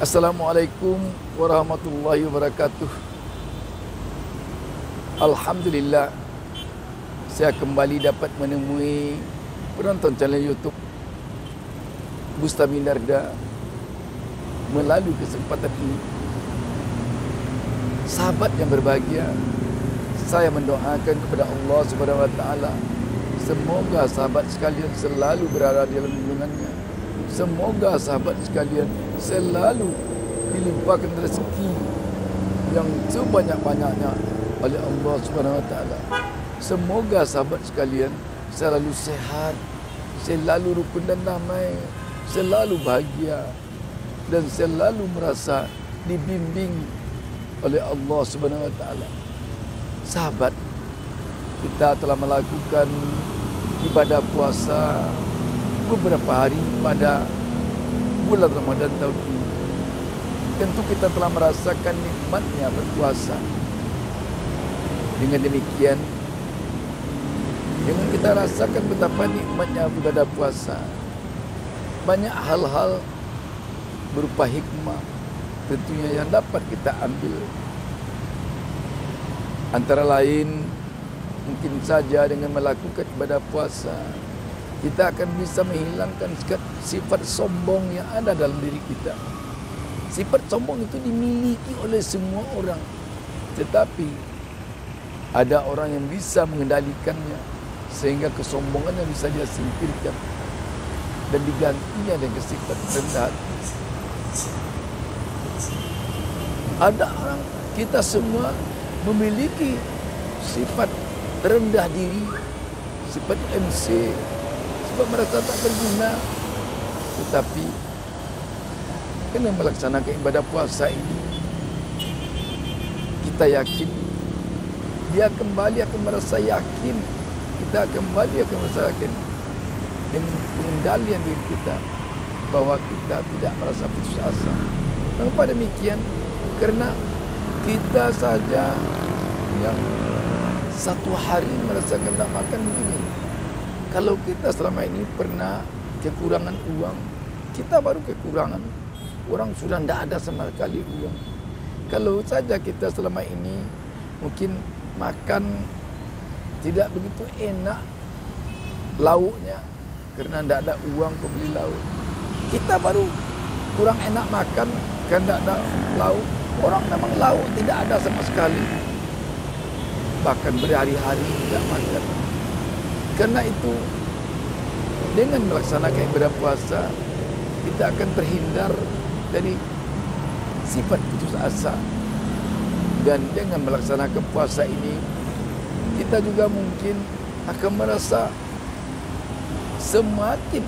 Assalamualaikum warahmatullahi wabarakatuh. Alhamdulillah, saya kembali dapat menemui penonton channel YouTube Bustami Narda melalui kesempatan ini. Sahabat yang berbahagia, saya mendoakan kepada Allah Subhanahu wa taala, semoga sahabat sekalian selalu berada di dalam lindungannya. Semoga sahabat sekalian selalu dilimpahkan rezeki yang sebanyak-banyaknya oleh Allah Subhanahu wa taala. Semoga sahabat sekalian selalu sehat, selalu rukun dan damai, selalu bahagia dan selalu merasa dibimbing oleh Allah Subhanahu wa taala. Sahabat, kita telah melakukan ibadah puasa beberapa hari pada bulan Ramadan tahun ini. Tentu kita telah merasakan nikmatnya berpuasa. Dengan demikian, dengan kita rasakan betapa nikmatnya ibadah puasa, banyak hal-hal berupa hikmah tentunya yang dapat kita ambil. Antara lain, mungkin saja dengan melakukan ibadah puasa, kita akan bisa menghilangkan sifat sombong yang ada dalam diri kita. Sifat sombong itu dimiliki oleh semua orang, tetapi ada orang yang bisa mengendalikannya sehingga kesombongannya bisa dia singkirkan dan digantinya dengan sifat rendah hati. Ada orang, kita semua memiliki sifat rendah diri, sifat MC, sebab merasa tak berguna. Tetapi dengan melaksanakan ibadah puasa ini, kita yakin dia kembali akan merasa yakin, kita kembali akan merasa yakin dengan pengendalian diri kita bahwa kita tidak merasa putus asa. Mengapa demikian? Karena kita saja yang satu hari merasakan tak makan begini. Kalau kita selama ini pernah kekurangan uang, kita baru kekurangan. Orang sudah tidak ada sama sekali uang. Kalau saja kita selama ini mungkin makan tidak begitu enak lauknya karena tidak ada uang membeli lauk. Kita baru kurang enak makan karena tidak ada lauk. Orang memang lauk tidak ada sama sekali. Bahkan berhari-hari tidak makan. Karena itu, dengan melaksanakan ibadah puasa, kita akan terhindar dari sifat putus asa. Dan dengan melaksanakan puasa ini, kita juga mungkin akan merasa semakin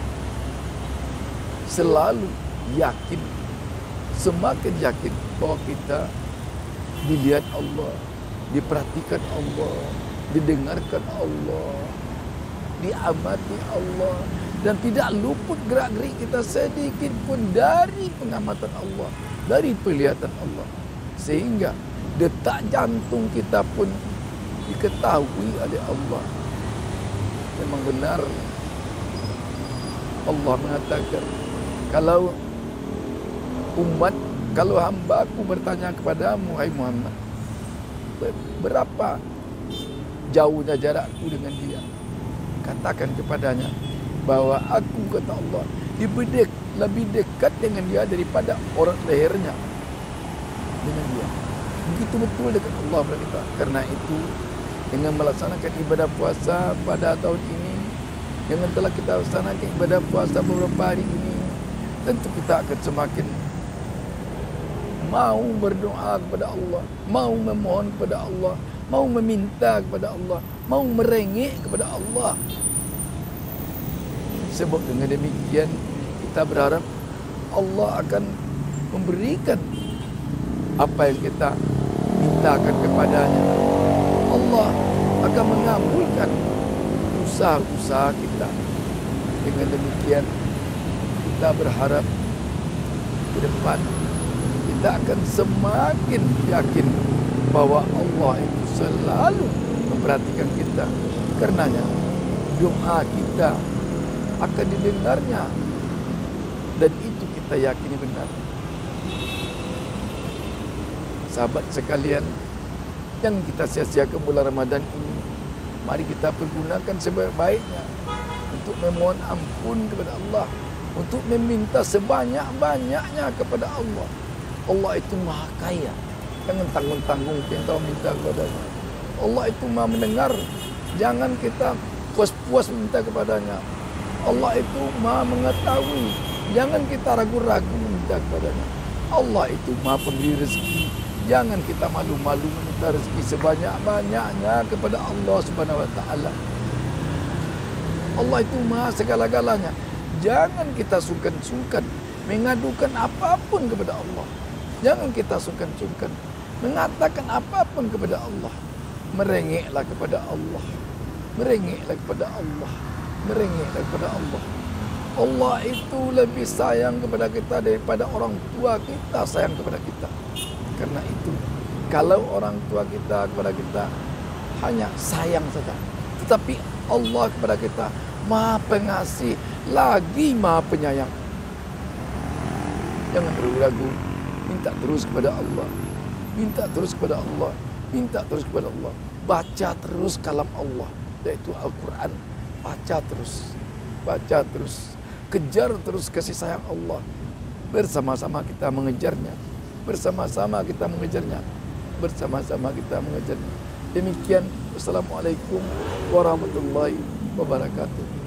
selalu yakin, semakin yakin bahwa kita dilihat Allah, diperhatikan Allah, didengarkan Allah, diamati Allah, dan tidak luput gerak-gerik kita sedikit pun dari pengamatan Allah, dari penglihatan Allah, sehingga detak jantung kita pun diketahui oleh Allah. Memang benar Allah mengatakan, kalau hamba-Ku bertanya kepadamu, hai Muhammad, berapa jauhnya jarakku dengan dia, katakan kepadanya bahwa aku, kata Allah, lebih dekat dengan dia daripada orang lehernya dengan dia. Begitu betul dekat Allah kita. Karena itu, dengan melaksanakan ibadah puasa pada tahun ini, dengan telah kita laksanakan ibadah puasa beberapa hari ini, tentu kita akan semakin mau berdoa kepada Allah, mau memohon kepada Allah, mau meminta kepada Allah, mau merengek kepada Allah. Sebab dengan demikian kita berharap Allah akan memberikan apa yang kita mintakan kepadanya. Allah akan mengabulkan usaha-usaha kita. Dengan demikian kita berharap ke depan kita akan semakin yakin bahwa Allah itu selalu memperhatikan kita. Karenanya doa kita akan didengarnya, dan itu kita yakini benar. Sahabat sekalian, jangan kita sia-siakan bulan Ramadan ini. Mari kita pergunakan sebaik-baiknya untuk memohon ampun kepada Allah, untuk meminta sebanyak-banyaknya kepada Allah. Allah itu maha kaya, jangan tanggung-tanggung kita minta kepadanya. Allah itu maha mendengar, jangan kita puas-puas minta kepadanya. Allah itu maha mengetahui, jangan kita ragu-ragu minta kepadanya. Allah itu maha pemberi rezeki, jangan kita malu-malu minta rezeki sebanyak-banyaknya kepada Allah Subhanahu wa taala. Allah itu maha segala-galanya. Jangan kita sungkan-sungkan mengadukan apapun kepada Allah. Jangan kita sungkan-sungkan mengatakan apapun kepada Allah. Merengeklah kepada Allah. Merengeklah kepada Allah. Merengeklah kepada Allah. Allah itu lebih sayang kepada kita daripada orang tua kita sayang kepada kita. Karena itu, kalau orang tua kita kepada kita hanya sayang saja, tetapi Allah kepada kita maha pengasih, lagi maha penyayang. Jangan ragu-ragu, minta terus kepada Allah. Minta terus kepada Allah. Minta terus kepada Allah. Baca terus kalam Allah, yaitu Al-Quran. Baca terus. Baca terus. Kejar terus kasih sayang Allah. Bersama-sama kita mengejarnya. Bersama-sama kita mengejarnya. Bersama-sama kita mengejarnya. Demikian. Wassalamualaikum warahmatullahi wabarakatuh.